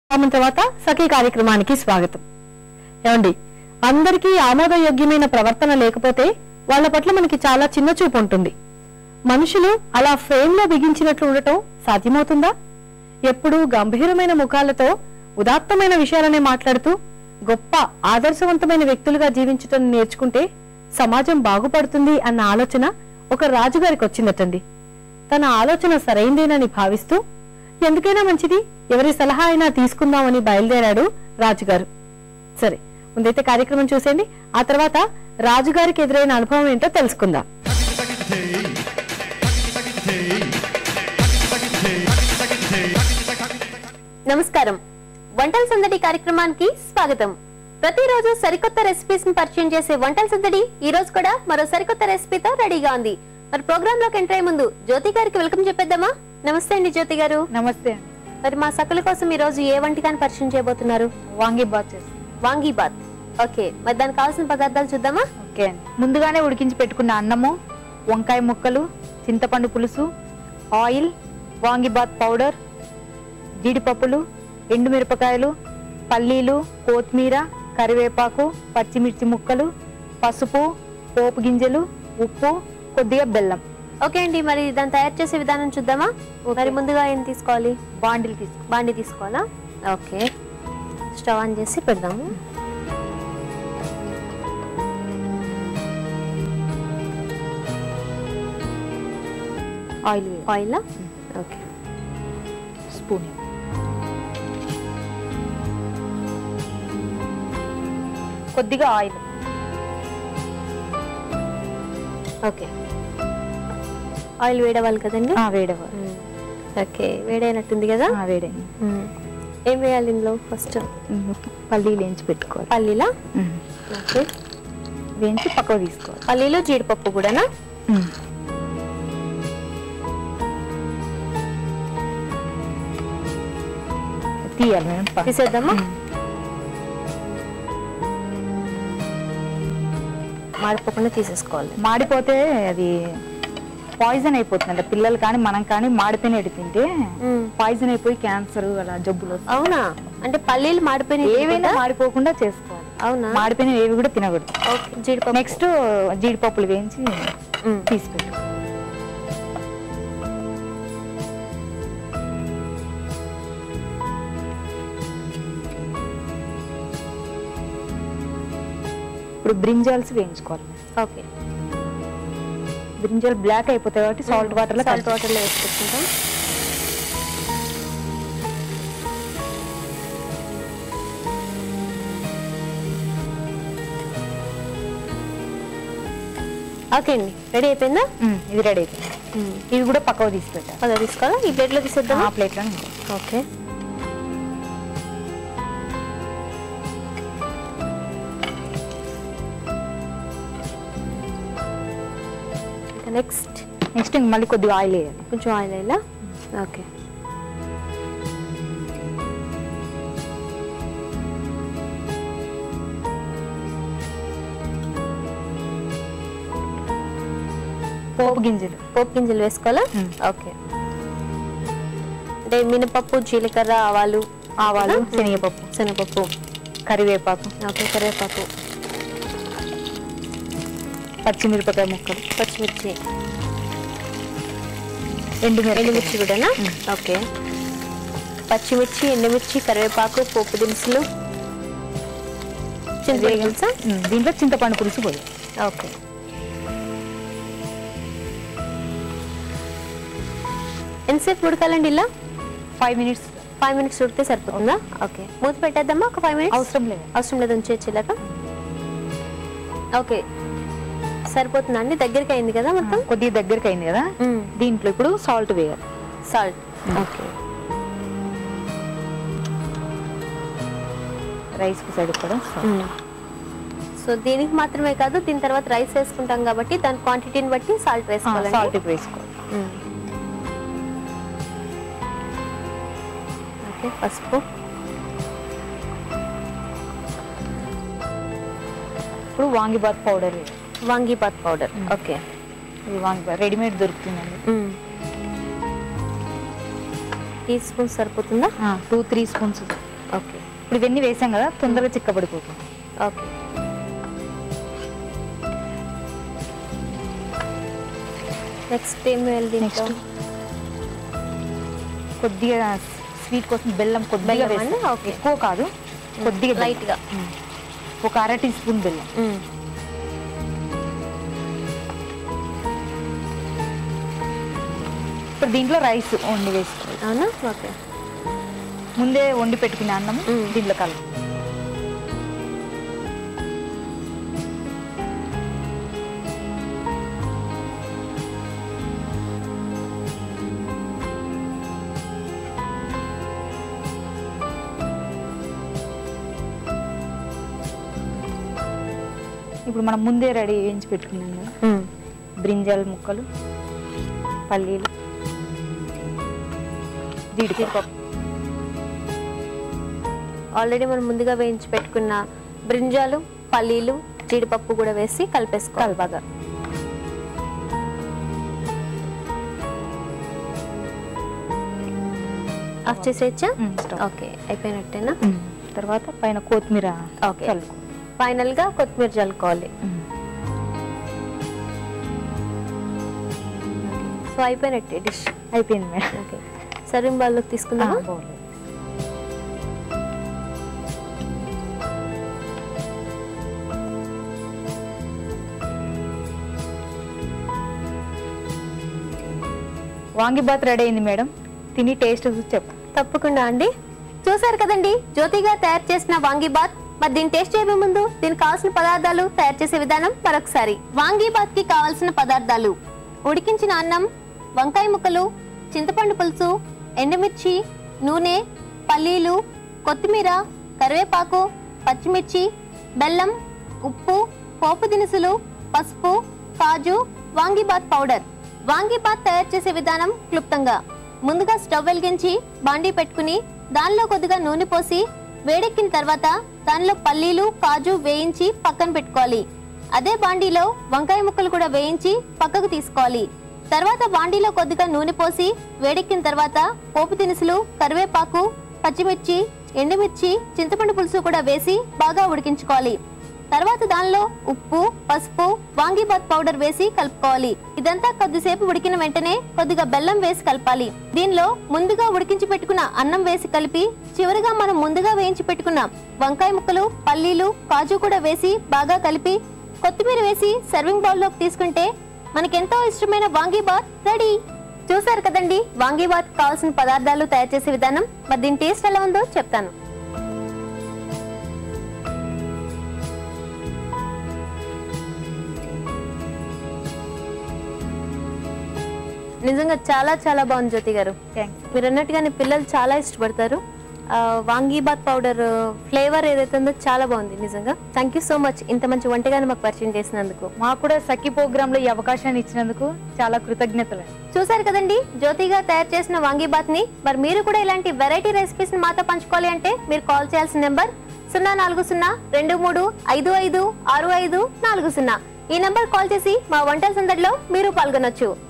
తర్వాత సఖీ కార్యక్రమానికి స్వాగతం. ఏమండి, అందరికీ ఆమోదయోగ్యమైన ప్రవర్తన లేకపోతే వాళ్ళ పట్ల మనకి చాలా చిన్న చూపు ఉంటుంది. మనుషులు అలా ఫ్రేమ్ లో బిగించినట్లు ఉండటం సాధ్యమవుతుందా? ఎప్పుడూ గంభీరమైన ముఖాలతో ఉదాత్తమైన విషయాలనే మాట్లాడుతూ గొప్ప ఆదర్శవంతమైన వ్యక్తులుగా జీవించటం నేర్చుకుంటే సమాజం బాగుపడుతుంది అన్న ఆలోచన ఒక రాజుగారికి వచ్చిందటండి. తన ఆలోచన సరైందేనని భావిస్తూ ఎందుకైనా మంచిది, ఎవరి సలహా అయినా తీసుకుందామని బయలుదేరాడు రాజుగారు. సరే, ముందైతే కార్యక్రమం చూసేయండి. ఆ తర్వాత రాజుగారికి ఎదురైన అనుభవం ఏంటో తెలుసుకుందాం. నమస్కారం, వంటల సందడి కార్యక్రమానికి స్వాగతం. ప్రతిరోజు సరికొత్త రెసిపీస్ ని పరిచయం చేసే వంటల సందడి ఈ రోజు కూడా మరో సరికొత్త రెసిపీతో రెడీగా ఉంది. మరి ప్రోగ్రామ్ లోకి ఎంటర్ అయ్యే ముందు జ్యోతి గారికి వెల్కమ్ చెప్పేద్దామా? నమస్తే అండి జ్యోతి గారు. నమస్తే అండి. మరి మా సకుల కోసం ఈ రోజు ఏ వంటకాన్ని పరిచయం చేయబోతున్నారు? వాంగీబాత్. ఓకే, మరి దానికి కావాల్సిన పదార్థాలు చూద్దామా? ఓకే అండి. ముందుగానే ఉడికించి పెట్టుకున్న అన్నము, వంకాయ ముక్కలు, చింతపండు పులుసు, ఆయిల్, వాంగీబాత్ పౌడర్, జీడిపప్పులు, ఎండుమిరపకాయలు, పల్లీలు, కొత్తిమీర, కరివేపాకు, పచ్చిమిర్చి ముక్కలు, పసుపు, పోపు గింజలు, ఉప్పు, కొద్దిగా బెల్లం. ఓకే అండి, మరి దాన్ని తయారు చేసే విధానం చూద్దామా? మరి ముందుగా ఏం తీసుకోవాలి? బాండి తీసుకోవాలా? ఓకే, స్టవ్ ఆన్ చేసి పెడదాము. ఆయిల్ ఓకే, స్పూన్, కొద్దిగా ఆయిల్. ఓకే, ఆయిల్ వేడవాలి కదండి? వేడవాలి. ఓకే, వేడైనట్టుంది కదా? వేడైంది. ఏం వేయాలి ఇందులో? ఫస్ట్ పల్లీలు వేయించి పెట్టుకోవాలి. పల్లీలా? ఓకే, వేయించి పక్కకు తీసుకోవాలి. పల్లీలు, జీడిపప్పు కూడానా? తీయాలి మేడం. తీసేద్దామా? మాడిపోకుండా తీసేసుకోవాలి. మాడిపోతే అది పాయిజన్ అయిపోతుంది. పిల్లలు కానీ మనం కానీ మాడిపోయినట్టు తింటే పాయిజన్ అయిపోయి క్యాన్సర్ అలా జబ్బులు. అవునా? అంటే పల్లీలు మాడిపోయిన ఏవైనా మాడిపోకుండా చేసుకోవాలి. అవునా? మాడిపోయిన ఏవి కూడా తినకూడదు. జీడిపప్పు. నెక్స్ట్ జీడిపప్పులు వేయించి తీసిపెట్టు. ఇప్పుడు బ్రింజాల్స్ వేయించుకోవాలి. ఓకే, బ్రింజాల్ బ్లాక్ అయిపోతాయి కాబట్టి సాల్ట్ వాటర్లో వేసుకుంటాం. ఓకే అండి, రెడీ అయిపోయిందా? ఇది రెడీ అయిపోయింది. ఇవి కూడా పక్కకు తీసి పెట్టాలి. అలా తీసుకోవాలా? ఈ ప్లేట్లో తీసేద్దాం. ఆ ప్లేట్లో. ఓకే, నెక్స్ట్ మళ్ళీ కొద్దిగా ఆయిల్ వేయాలి. కొంచెం ఆయిల్ వేయాలా? ఓకే, పోపు గింజలు వేసుకోవాలా? ఓకే, అంటే మినపప్పు, జీలకర్ర, ఆవాలు, శనగపప్పు, కరివేపాకు. ఓకే, కరివేపాకు, పచ్చిమిరపకాయ ముక్కలు, పచ్చిమిర్చి, ఎండుమిర్చి కూడానా? ఓకే, పచ్చిమిర్చి, ఎండుమిర్చి, కరివేపాకు, పోపు దినుసులు, దీంట్లో చింతపండు పులుసు పోయి. ఓకే, ఎంతసేపు ఉడకాలండి ఇలా? 5 minutes. 5 minutes ఉడితే సరిపోతుందా? ఓకే, మూత పెట్టేద్దామా? ఒక 5 minutes అవసరం లేదు. ఉంచేలాగా. ఓకే, సరిపోతుందండి. దగ్గరికి అయింది కదా మొత్తం? కొద్దిగా దగ్గరికి అయింది కదా. దీంట్లో ఇప్పుడు సాల్ట్ వేయాలి. ఓకే, రైస్ కి సరిపడా. సో దీనికి మాత్రమే కాదు, దీని తర్వాత రైస్ వేసుకుంటాం కాబట్టి దాని క్వాంటిటీని బట్టి సాల్ట్ వేసుకోవాలి. ఓకే, పసుపు, ఇప్పుడు వాంగీబాత్ పౌడర్. ఓకే, రెడీమేడ్ దొరుకుతుందండి. టీ స్పూన్స్ సరిపోతుందా? 2-3 స్పూన్స్ ఓకే. ఇప్పుడు ఇవన్నీ వేసాం కదా, తొందరగా చిక్కబడిపోతుంది. ఓకే. నెక్స్ట్ ఏం వేయాలి? నెక్స్ట్ కొద్దిగా స్వీట్ కోసం బెల్లం కొద్దిగా వేయాలి. ఎక్కువ కాదు, కొద్దిగా లైట్ గా, ఒక 1/2 టీ స్పూన్ బెల్లం. ఇప్పుడు దీంట్లో రైస్ వండి వేసుకోవాలి. అవునా? ఓకే. ముందే వండి పెట్టుకునే అన్నము దీంట్లో కలుపు. ఇప్పుడు మనం ముందే రెడీ వేయించి పెట్టుకున్నాం కదా, బ్రింజాల్ ముక్కలు, పల్లీలు, జీడిపప్పు. ఆల్రెడీ మనం ముందుగా వేయించి పెట్టుకున్న బ్రింజాలు, పల్లీలు, జీడిపప్పు కూడా వేసి కలిపేసుకోవాలి బాగా. ఆఫ్ చేసేచ్చా? ఓకే, అయిపోయినట్టేనా? తర్వాత పైన కొత్తిమీర. ఓకే, ఫైనల్ గా కొత్తిమీర చల్లుకోవాలి. సో అయిపోయినట్టే డిష్. అయిపోయింది మేడం. ఓకే, సర్వింగ్ బౌల్లోకి తీసుకుందాం. వాంగిబాత్ రెడీ అయింది మేడం, తిని టేస్ట్ చూసి చెప్పు. తప్పకుండా అండి. చూసారు కదండి జ్యోతిగా తయారు చేసిన వాంగిబాత్. మరి దీన్ని టేస్ట్ చేయే ముందు దీనికి కావాల్సిన పదార్థాలు, తయారు చేసే విధానం మరొకసారి. వాంగిబాత్ కి కావాల్సిన పదార్థాలు: ఉడికించిన అన్నం, వంకాయ ముక్కలు, చింతపండు పులుసు, ఎండుమిర్చి, నూనె, పల్లీలు, కొత్తిమీర, కరివేపాకు, పచ్చిమిర్చి, బెల్లం, ఉప్పు, పోపు దినుసులు, పసుపు, కాజు, వాంగిబాత్ పౌడర్. వాంగిబాత్ తయారు చేసే విధానం క్లుప్తంగా: ముందుగా స్టవ్ వెలిగించి బాండీ పెట్టుకుని దానిలో కొద్దిగా నూనె పోసి వేడెక్కిన తర్వాత దానిలో పల్లీలు, కాజు వేయించి పక్కన పెట్టుకోవాలి. అదే బాండీలో వంకాయ ముక్కలు కూడా వేయించి పక్కకు తీసుకోవాలి. తర్వాత బాండీలో కొద్దిగా నూనె పోసి వేడెక్కిన తర్వాత పోపు దినుసులు, కరివేపాకు, పచ్చిమిర్చి, ఎండుమిర్చి, చింతపండు పులుసు కూడా వేసి బాగా ఉడికించుకోవాలి. తర్వాత దానిలో ఉప్పు, పసుపు, వాంగిబాత్ పౌడర్ వేసి కలుపుకోవాలి. ఇదంతా కొద్దిసేపు ఉడికిన వెంటనే కొద్దిగా బెల్లం వేసి కలపాలి. దీనిలో ముందుగా ఉడికించి పెట్టుకున్న అన్నం వేసి కలిపి చివరిగా మనం ముందుగా వేయించి పెట్టుకున్న వంకాయ ముక్కలు, పల్లీలు, కాజు కూడా వేసి బాగా కలిపి కొత్తిమీర వేసి సర్వింగ్ బౌల్ లోకి తీసుకుంటే మనకెంతో ఇష్టమైన వాంగిబాత్ రెడీ. చూసారు కదండి వాంగిబాత్ కావాల్సిన పదార్థాలు, తయారు చేసే విధానం. మరి దీని టేస్ట్ ఎలా ఉందో చెప్తాను. నిజంగా చాలా చాలా బాగుంది జ్యోతి గారు. మీరు అన్నట్టుగానే పిల్లలు చాలా ఇష్టపడతారు. వాంగీబాత్ పౌడర్ ఫ్లేవర్ ఏదైతే ఉందో చాలా బాగుంది నిజంగా. థ్యాంక్ యూ సో మచ్ ఇంత మంచి వంటగానే మాకు పరిచయం చేసినందుకు. మాకు కూడా సఖీ ప్రోగ్రామ్ లో ఈ అవకాశాన్ని ఇచ్చినందుకు చాలా కృతజ్ఞతలు. చూసారు కదండి జ్యోతిగా తయారు చేసిన వాంగీబాత్ ని. మరి మీరు కూడా ఇలాంటి వెరైటీ రెసిపీస్ ని మాతో పంచుకోవాలి అంటే మీరు కాల్ చేయాల్సిన నెంబర్ 0402355556540. ఈ నెంబర్ కాల్ చేసి మా వంటల సందడిలో మీరు పాల్గొనొచ్చు.